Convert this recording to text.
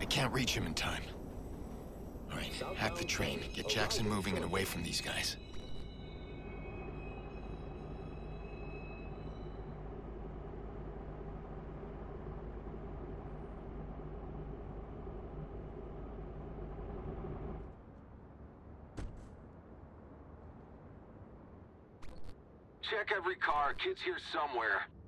can't reach him in time. All right, hack the train. Get Jackson moving and away from these guys. Check every car. Kid's here somewhere.